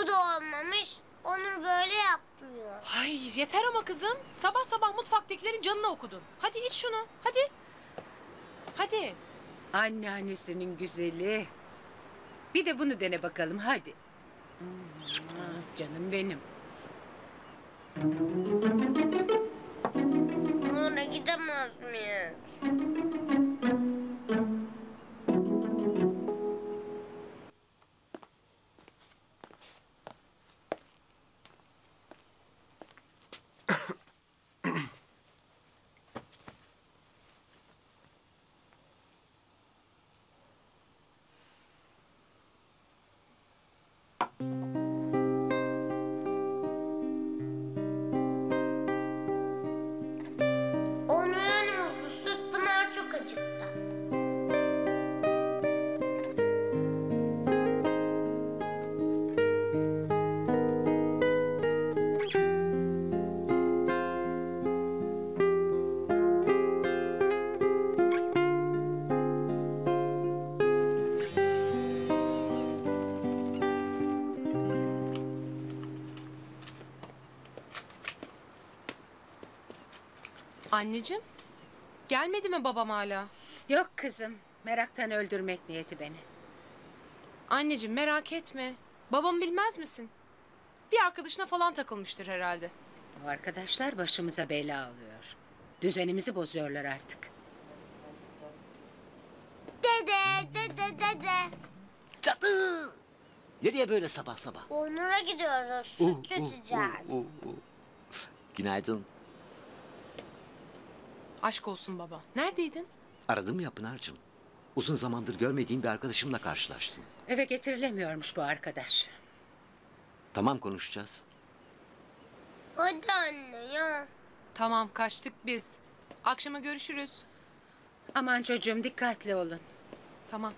Bu da olmamış. Onur böyle yapmıyor. Ay yeter ama kızım. Sabah sabah mutfaktakilerin canını okudun. Hadi iç şunu. Hadi. Hadi. Anneannesinin güzeli. Bir de bunu dene bakalım hadi. Canım benim. Onur'a gidemez miyiz? Onur'un muzlu süt Pınar çok acıktı. Anneciğim. Gelmedi mi babam hala? Yok kızım. Meraktan öldürmek niyeti beni. Anneciğim merak etme. Babamı bilmez misin? Bir arkadaşına falan takılmıştır herhalde. Bu arkadaşlar başımıza bela alıyor. Düzenimizi bozuyorlar artık. Dede. Cadı! Nereye böyle sabah sabah? Onur'a gidiyoruz. Süt içeceğiz. Günaydın. Aşk olsun baba. Neredeydin? Aradım ya Pınar'cığım. Uzun zamandır görmediğim bir arkadaşımla karşılaştım. Eve getirilemiyormuş bu arkadaş. Tamam, konuşacağız. Hadi anne ya. Tamam kaçtık biz. Akşama görüşürüz. Aman çocuğum dikkatli olun. Tamam.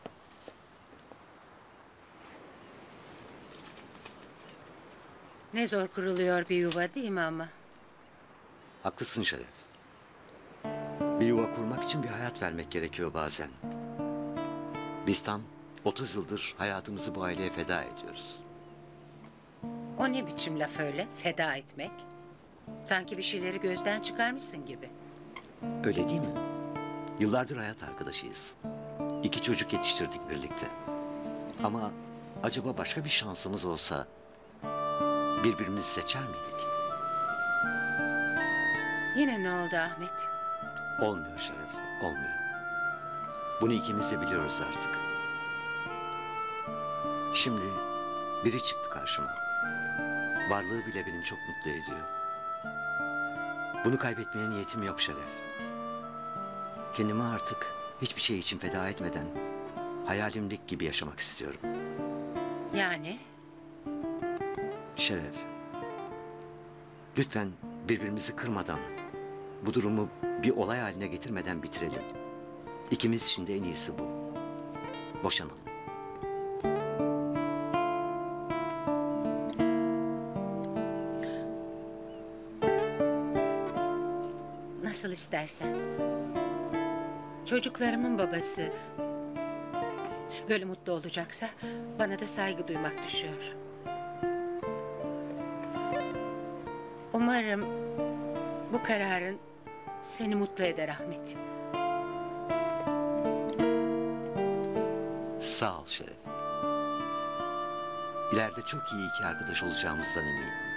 Ne zor kuruluyor bir yuva değil mi ama? Haklısın Şeref. Bir yuva kurmak için bir hayat vermek gerekiyor bazen. Biz tam 30 yıldır hayatımızı bu aileye feda ediyoruz. O ne biçim laf öyle? Feda etmek. Sanki bir şeyleri gözden çıkarmışsın gibi. Öyle değil mi? Yıllardır hayat arkadaşıyız. 2 çocuk yetiştirdik birlikte. Ama acaba başka bir şansımız olsa birbirimizi seçer miydik? Yine ne oldu Ahmet? Olmuyor Şeref, olmuyor. Bunu ikimiz de biliyoruz artık. Şimdi biri çıktı karşıma. Varlığı bile beni çok mutlu ediyor. Bunu kaybetmeye niyetim yok Şeref. Kendimi artık hiçbir şey için feda etmeden hayalimdeki gibi yaşamak istiyorum. Yani? Şeref, lütfen birbirimizi kırmadan, bu durumu bir olay haline getirmeden bitirelim. İkimiz için de en iyisi bu. Boşanalım. Nasıl istersen. Çocuklarımın babası böyle mutlu olacaksa bana da saygı duymak düşüyor. Umarım bu kararın seni mutlu eder Ahmet. Sağ ol Şeref. İleride çok iyi iki arkadaş olacağımızdan eminim.